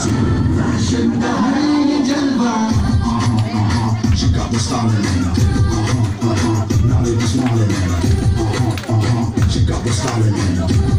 Fashion का है ये जलवा. She got the style in her. Now they be smiling at her. She got the style in her.